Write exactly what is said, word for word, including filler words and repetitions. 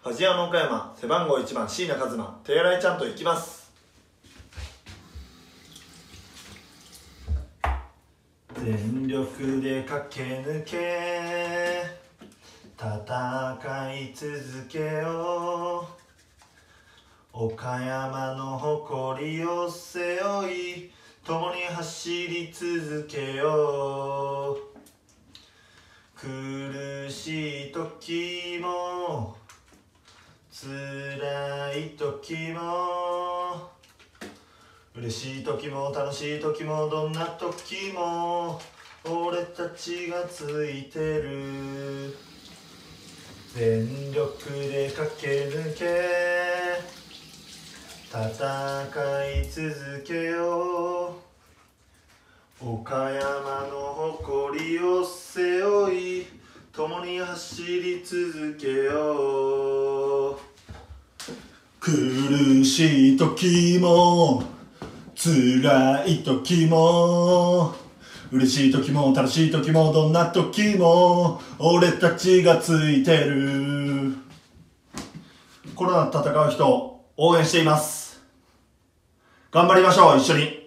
鍛冶屋の岡山、背番号いちばん椎名一馬、手洗いちゃんと行きます。全力で駆け抜け戦い続けよう、岡山の誇りを背負い共に走り続けよう。苦しい時も辛い時も嬉しい時も楽しい時もどんな時も俺たちがついてる。全力で駆け抜け戦い続けよう、岡山の誇りを背負い共に走り続けよう。苦しい時も辛い時も嬉しい時も楽しい時もどんな時も俺たちがついてる。コロナと戦う人応援しています。頑張りましょう、一緒に。